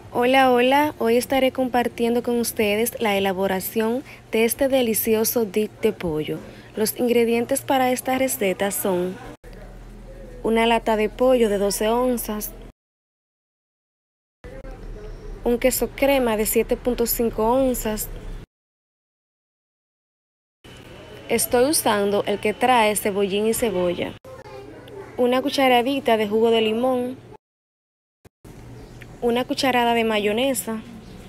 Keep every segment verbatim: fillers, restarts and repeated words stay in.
Hola, hola, hoy estaré compartiendo con ustedes la elaboración de este delicioso dip de pollo. Los ingredientes para esta receta son una lata de pollo de doce onzas, un queso crema de siete punto cinco onzas. Estoy usando el que trae cebollín y cebolla, una cucharadita de jugo de limón, una cucharada de mayonesa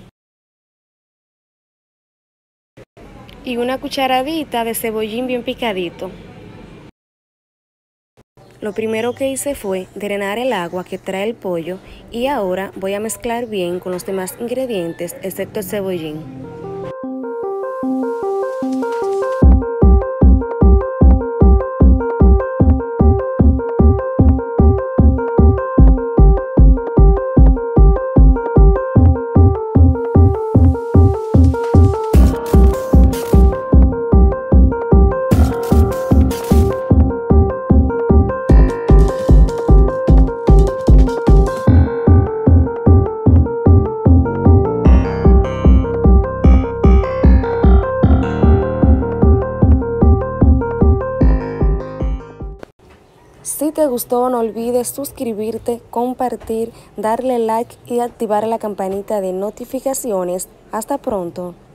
y una cucharadita de cebollín bien picadito. Lo primero que hice fue drenar el agua que trae el pollo y ahora voy a mezclar bien con los demás ingredientes excepto el cebollín. Si te gustó, no olvides suscribirte, compartir, darle like y activar la campanita de notificaciones. Hasta pronto.